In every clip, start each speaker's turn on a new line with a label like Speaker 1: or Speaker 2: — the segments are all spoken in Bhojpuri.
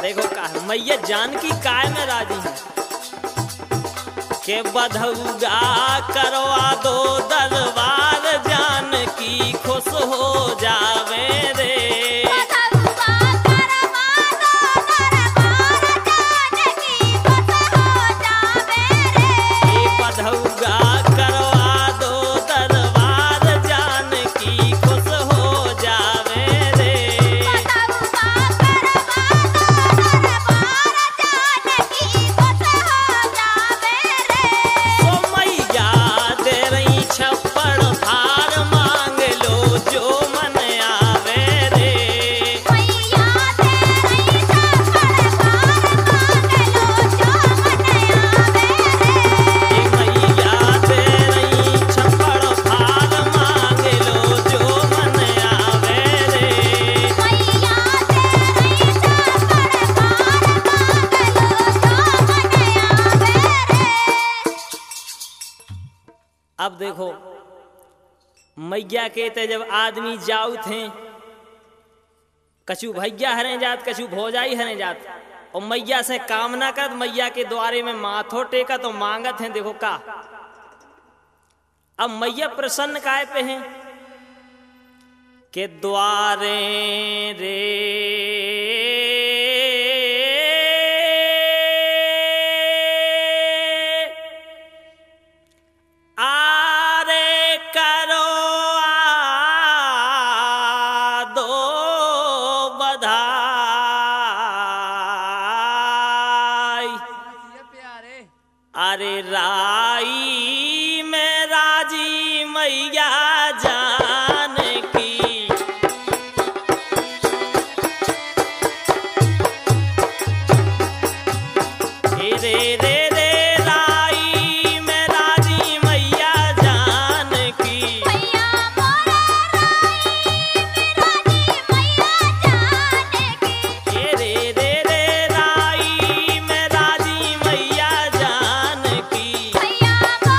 Speaker 1: देखो का मैया जानकी काय में राजी है के बधौगा करवा दो दरबार जानकी खुश हो जावे रे। अब देखो मैया के ते जब आदमी जाऊ थे कछु भैया हरे जात कछु भौजाई हरे जात और मैया से कामना कर मैया के द्वारे में माथो टेका तो मांगत हैं। देखो का अब मैया प्रसन्न काय पे हैं के द्वारे रे अरे राई में राजी मैया जानकी रे रे रे राई में राजी मैया जानकी
Speaker 2: मैया मोरा राई में राजी मैया जानकी
Speaker 1: रे रे रे राई में राजी मैया जानकी
Speaker 2: मैया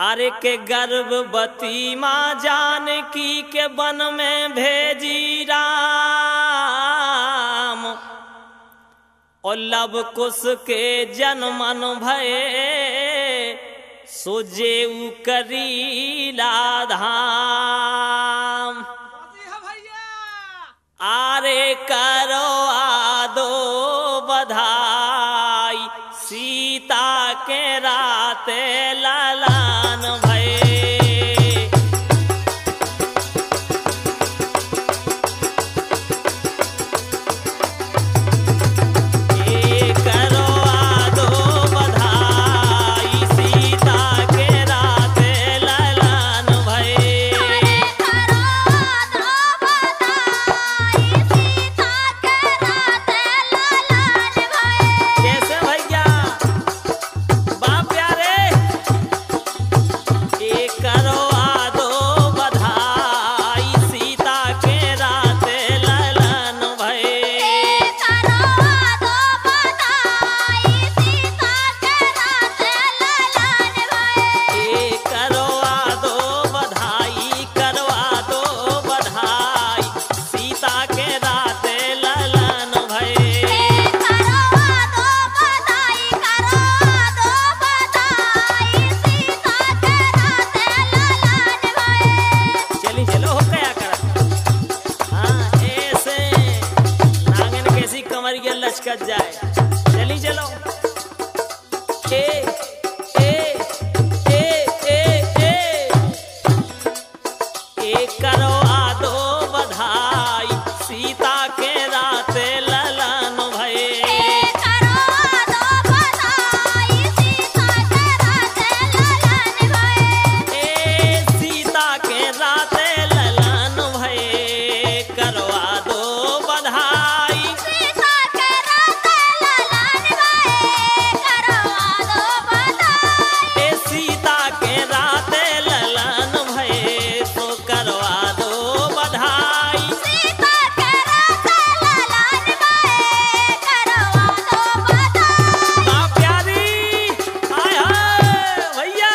Speaker 1: अरे के गर्भवती माँ जानकी के वन में भेजी राम और लव कुश के जन्मन भये सोजेऊ करीला धाम। आरे करो आदो बधाई सीता के राते ललन भये। लचकत जाए चली चलो ए ए ए ए ए करो आदो बधाई सीता के राते ललन भये।
Speaker 2: करो आदो बधाई सीता के राते ललन भये।
Speaker 1: सीता के राते ललन भये करो आदो बधाई
Speaker 2: सीता के राते ललन भये करो आदो बधाई।
Speaker 1: सीता के राते ललन भये तो करो आदो बधाई।
Speaker 2: सीता के राते ललन भये करो आदो बधाई।
Speaker 1: माँ प्यारी हाय हाय भैया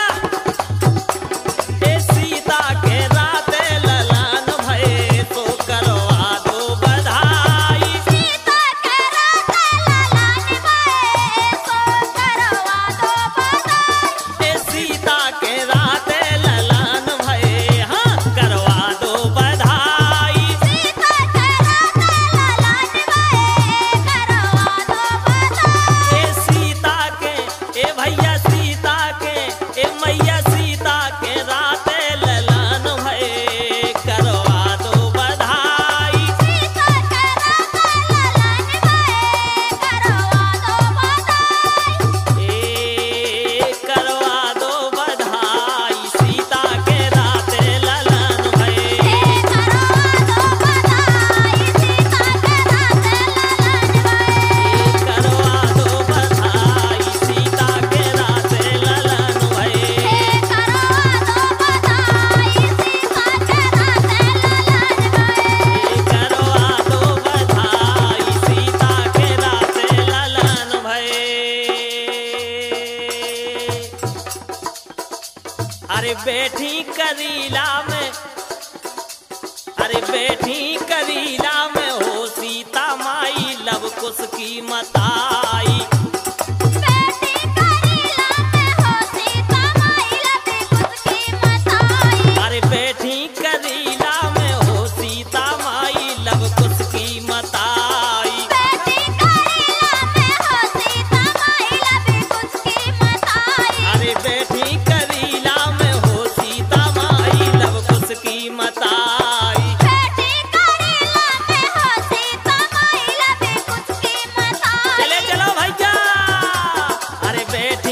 Speaker 1: सीता के राते ललन भये तो करो आदो बधाई।
Speaker 2: सीता के राते ललन भये तो करो आदो बधाई।
Speaker 1: सीता के राते ललन भये हाँ करो आदो बधाई।
Speaker 2: सीता के राते ललन भये करो आदो बधाई।
Speaker 1: सीता के भैया सीता के मैया सीता के राते ललन भये करो आदो बधाई।
Speaker 2: सीता के राते ललन भये करो आदो बधाई।
Speaker 1: करो आदो बधाई सीता के राते ललन भये।
Speaker 2: करो आदो बधाई सीता के राते ललन भये।
Speaker 1: करो आदो बधाई सीता के राते ललन भये।
Speaker 2: करो आदो बधाई सीता के राते ललन भये।
Speaker 1: करो आदो बधाई सीता के राते ललन भये। अरे बैठी करीला में अरे बैठी करीला में हो सीता माई लव कुश की मताई।
Speaker 2: बेटी करीला में हो सीता माई लव कुश की मताई।
Speaker 1: अरे बैठी करीला में हो सीता माई लव कुश की मताई।
Speaker 2: बेटी करीला में हो सीता माई लव कुश की मताई।
Speaker 1: अरे बैठी करीला में हो सीता माई लव कुश की मताई।
Speaker 2: बेटी करीला में हो सीता माई लव कुश की मताई।
Speaker 1: चले चलो भैया अरे बैठी